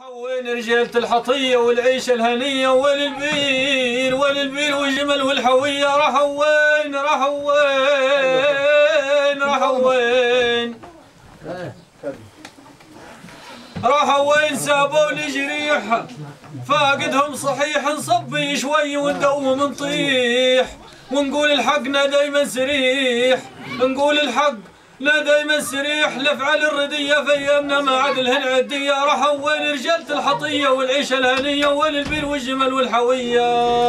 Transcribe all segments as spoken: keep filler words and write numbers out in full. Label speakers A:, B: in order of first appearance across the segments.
A: وين رجالة الحطية والعيشة الهنية وين البير وين البير والجمل والحوية راحوا وين راحوا وين راحوا وين راحوا وين سابوا لي جريح فاقدهم صحيح نصبي شوي وندوم نطيح ونقول الحقنا دايما سريح نقول الحق لا دايما سريح لفعل الردية في ايامنا ما عاد الهن عدية راحوا وين رجالة الحطية والعيشة الهنية وين البير والجمل والحوية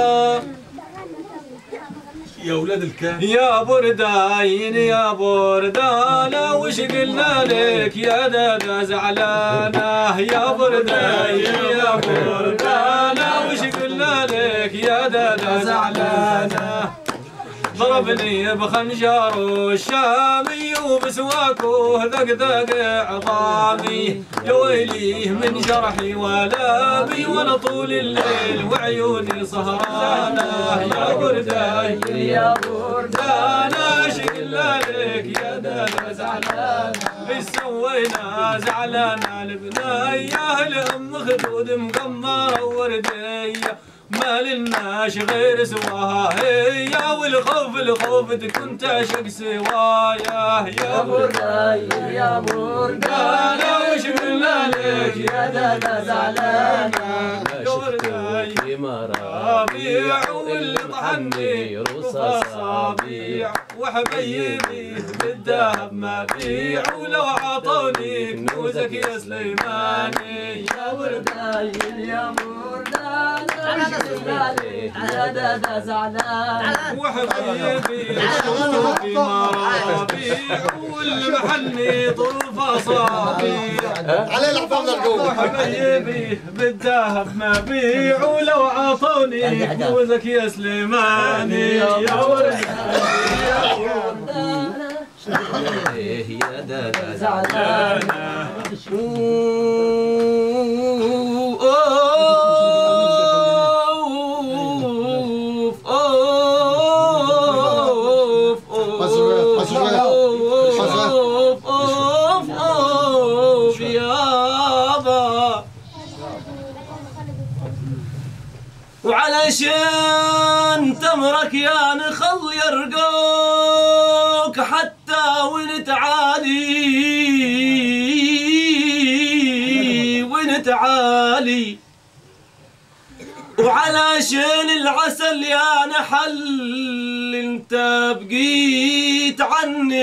B: يا ولاد الكهف
A: يا برداين يا بردانة وش قلنا لك يا دادا زعلانة يا برداين يا بردانة وش قلنا لك يا دادا زعلانة ضربني بخنجر الشامي وبسواكه ذقذق عظامي يا ويلي من جرحي ولامي وانا طول الليل وعيوني سهرانه يا برداي يا بردانه ايش قلنا لك يا دادا زعلانه ايش سوينا زعلانه لبنايه الام خدود مقمره ورديه ما لناش غير سواها هي والخوف الخوف تكون تعشق سوايا يا برداي يا بردانة وش قلنا لك يا دادا زعلانة يا برداي مرابيع واللي طحني رصاص صابيع وحبيبي بالذهب ما بيع ولو عطوني كنوزك يا سليماني يا برداي يا بردانة يا دادا زعلان وحبيبي شوفي مرابيع واللي محني طرف اصابيع
C: علي الحفاظ القوم
A: وحبيبي بالذهب ما بيع ولو عطوني كنوزك يا سليماني يا ورد يا دادا زعلان وعلشان تمرك يا نخل يرقوك حتى وين تعالي وين تعالي وعلشان العسل يا نحل انت بقيت عني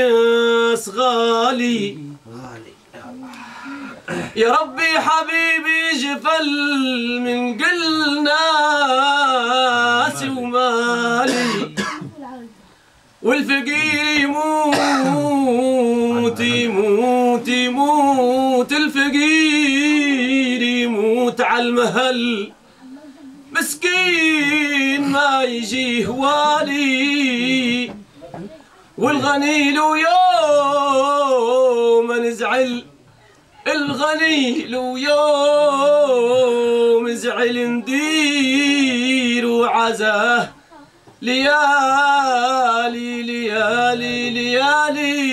A: غالي يا ربي حبيبي جفل من كل ناس ومالي والفقير يموت يموت يموت الفقير يموت على المهل مسكين ما يجيه والي والغني له يوم نزعل الغني له يوم زعل ندير وعزاه ليالي ليالي ليالي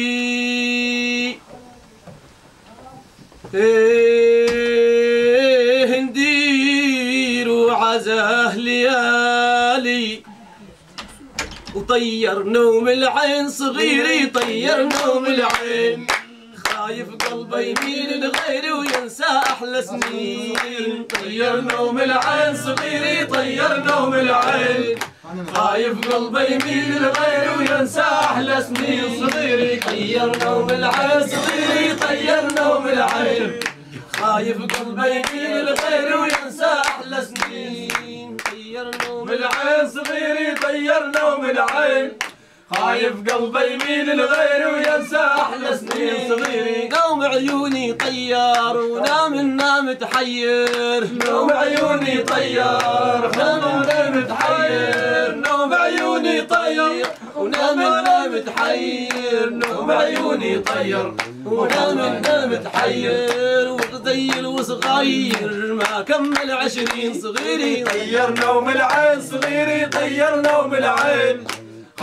A: ايه ندير وعزاه ليالي وطير نوم العين صغيري طير نوم العين خايف قلبه يميل لغيري وينسى احلى سنين طير نوم العين صغيري طير نوم العين خايف قلبه يميل لغيري وينسى احلى سنين صغيري طير نوم العين صغيري طير نوم العين خايف قلبه يميل لغيري وينسى احلى سنين طير نوم العين صغيري طير نوم العين خايف قلبه يميل لغيري وينسى احلى سنين صغيري نوم عيوني طيار ونام النام تحير نوم عيوني طيار ونام النام تحير نوم عيوني طير ونام النام تحير نوم عيوني طير ونام النام تحير وغزيل وصغير ما كمل عشرين صغيري طير نوم العين صغيري طير نوم العين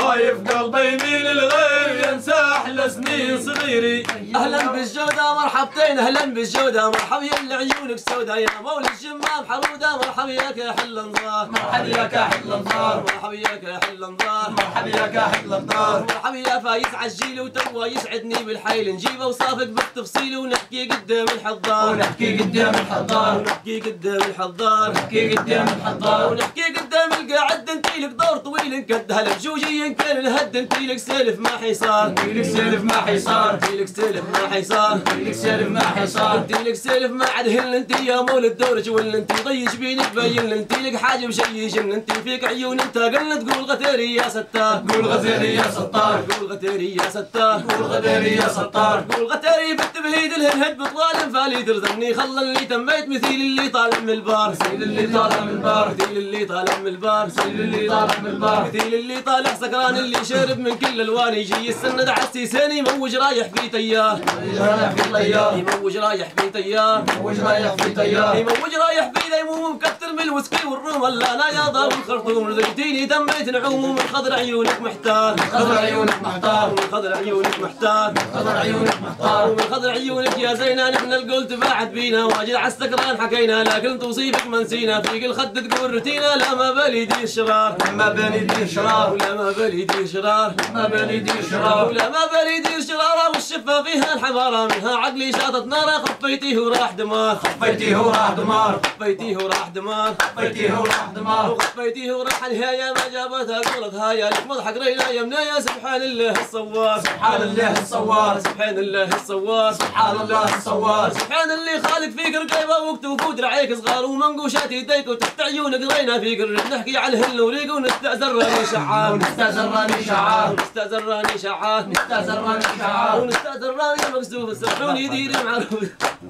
A: خايف قلبي يميل الغير ينسى احلى سنين صغيري. اهلا بالجودة مرحبتين اهلا بالجودة مرحب يا عيونك سودا يا مولى الجمام حرودة مرحب ياك يا حل انظار مرحب ياك يا حل انظار مرحب ياك يا حل انظار مرحب ياك يا حل انظار مرحب يا فايز عجيل وتوا يسعدني بالحيل نجيب اوصافك بالتفصيل ونحكي قدام الحضار ونحكي قدام الحضار ونحكي قدام الحضار ونحكي قدام الحضار ونحكي قدام القاعد انتي لك دور طويل انكد هلا بجوجي ان كان الهد انتي لك سالف ما حيصار انتي لك سالف ما حيصار انتي لك سالف ما حيصار انتي لك سالف ما حيصار انتي لك سالف ما عاد هل انتي يا مولد دورج ولا انتي ضيج بينك باين انتي لك حاجه بشيش انتي فيك عيون انت قلنا تقول غتيري يا ستار قول غتيري يا ستار قول غتيري يا ستار قول غتيري يا ستار قول غتيري بالتبهيد الهنهد بطوال فالي ترزمني خلى اللي تميت مثيل اللي طالع من البار مثيل اللي طالع من البار مثيل اللي طالع من البار مثيل اللي طالع من البار مثيل اللي طالع سكران اللي شارب من كل الوان يجي يستند على السيسان يموج رايح في تيار رايح في طيار يموج رايح في تيار يموج رايح في تيار يموج رايح في ديموم مكتر من الوسكي والروم ولا انا يا ضاب الخرطوم رزقتيني دميت نعوم ومن خضر عيونك محتار من خضر عيونك محتار ومن خضر عيونك محتار من خضر عيونك محتار ومن خضر عيونك يا زينة نحن القول تباعد بينا واجد على السكران حكينا لكن توصيفك ما نسينا فيك الخد تقول روتينا لا ما بالي دير شرار ما بالي دير شرار ولا ما بالي دير شرار ما بالي دير شرار ولا ما بالي دير شرارة والشفة فيها الحمارة منها عقلي شاطت نارة خفيتيه وراح دمار خفيتيه وراح دمار خفيتيه وراح دمار خفيتيه وراح دمار وخفيتيه وراح الهاية ما جابتها قولت هايا لك مضحك رينا يا منايا سبحان الله الصوار سبحان الله الصوار سبحان الله الصوار سبحان الله الصوار سبحان اللي خالق فيك رقيبة وكتوف ودرعيك صغار ومنقوشات يديك وتحت عيونك رينا فيك الرد نحكي على الهل وريق ونستأذن راني شعار ونستأذن راني شعار ونستأذن راني شعار نستأذن راني شعار ونستأذن راني مكسوف سبحوني ديري معروف.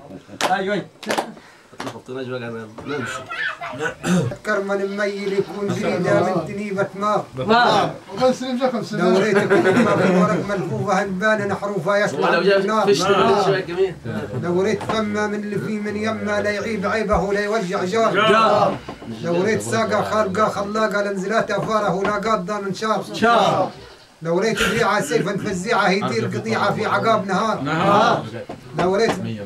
A: ايوه حطينا جوال انا نمشي
C: كرمل الميل يكون جريده من تنيبه ما
A: ما
C: وبنسلم لكم سلام دوريتك ورق ملفوفه هنبان حروفها يسمع النار دوريت فما من اللي فيه من يما لا يعيب عيبه ولا يوجع جار دوريت ساقه خارقه خلاقه لنزلات افاره ولا قاضه من شار دوريت بريعه سيفا فزيعه يدير قطيعه في عقاب نهار نهار دوريت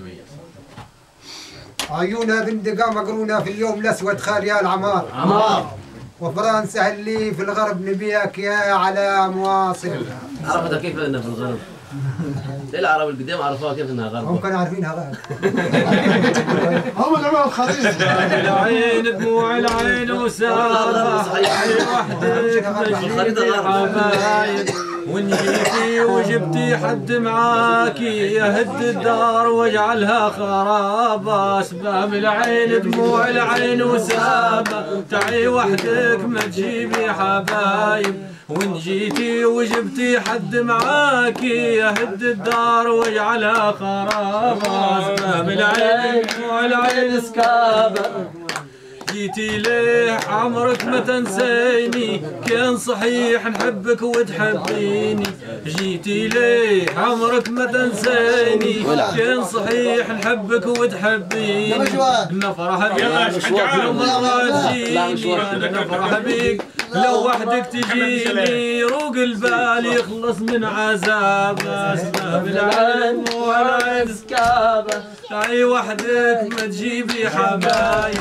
C: عيونها بندقة مقرونة في اليوم الأسود خالية العمار عمار وفرنسا اللي في الغرب نبيك يا على مواصل.
A: عرفتها كيف انها في الغرب؟ ليه العرب القدام عرفوها كيف انها غرب؟
C: هم كانوا عارفينها غرب.
D: هم جماعة الخليج.
B: العين دموع العين وسارة وحدك حبايب ونجيتي وجبتي حد معاكي يهد الدار واجعلها خرابة اسباب العين دموع العين وسابة تعي وحدك ما تجيبي حبايب وان جيتي وجبتي حد معاكي يهد الدار واجعلها خرابة اسباب العين دموع العين سكابة جيتي ليه عمرك ما تنسيني كان صحيح نحبك وتحبيني جيتي ليه عمرك ما تنسيني كان صحيح نحبك وتحبيني نفرح بيك لو مرة تجيني نفرح بيك لو وحدك تجيني روق البال يخلص من عذاب اسباب العين والعين سكابة تعي وحدك ما تجيبي حبايب.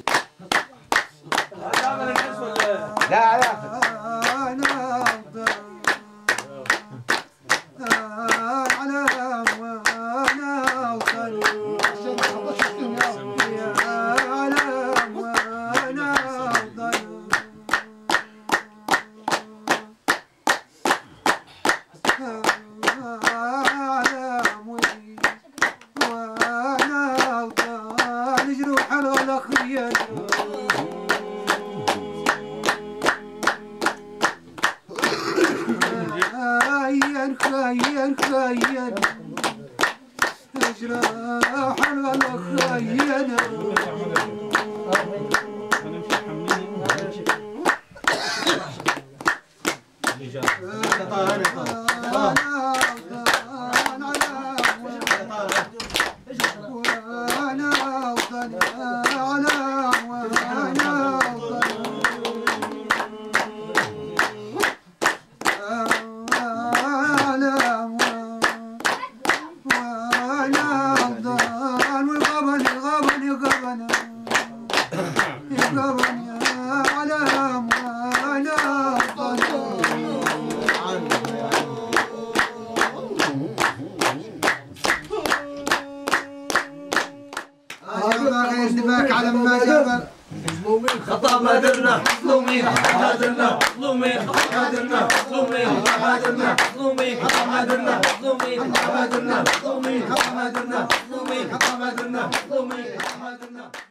C: لا لا انا خير خير اجراح الغلا خير بنا يبقى بنا على أموانا غير دماك على ما جبل
A: خطا ما درنا مظلومين ما درنا مظلومين ما درنا مظلومين ما درنا مظلومين ما درنا مظلومين ما درنا مظلومين ما درنا مظلومين ما درنا مظلومين ما درنا